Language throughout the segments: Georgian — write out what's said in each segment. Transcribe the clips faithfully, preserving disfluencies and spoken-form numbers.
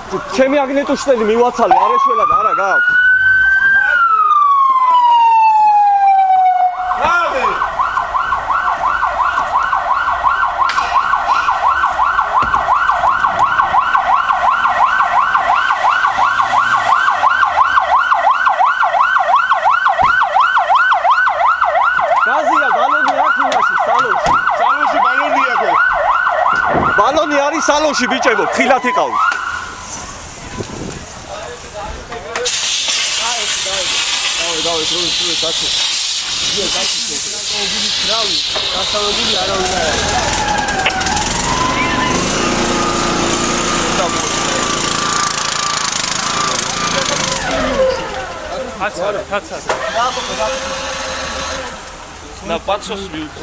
ჩემი აგნეტოშტელი მივაცალე, არეშველად არა გაქვს. გაზია ბალონი აქ იმაში სალონში. სალონში ბალონია ხო? ბალონი არის სალონში ბიჭებო, ხილათ იყავს. დავე დავე პროვის პროვის აკეთე. ია გაკეთე. ობილი კრავი, გასავებული არავინ არა. Каца, каца. На подсос вилки.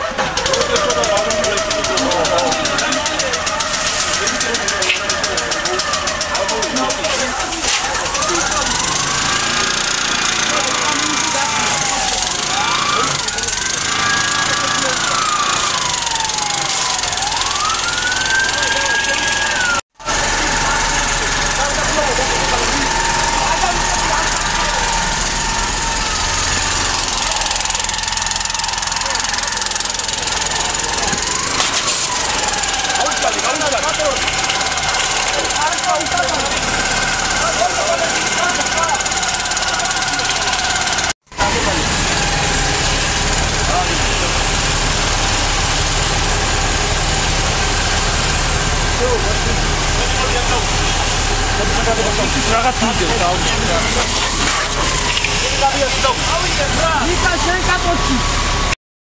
Რაღაც ვიდეო დავუშვი. ნიკა შენ კაპოტში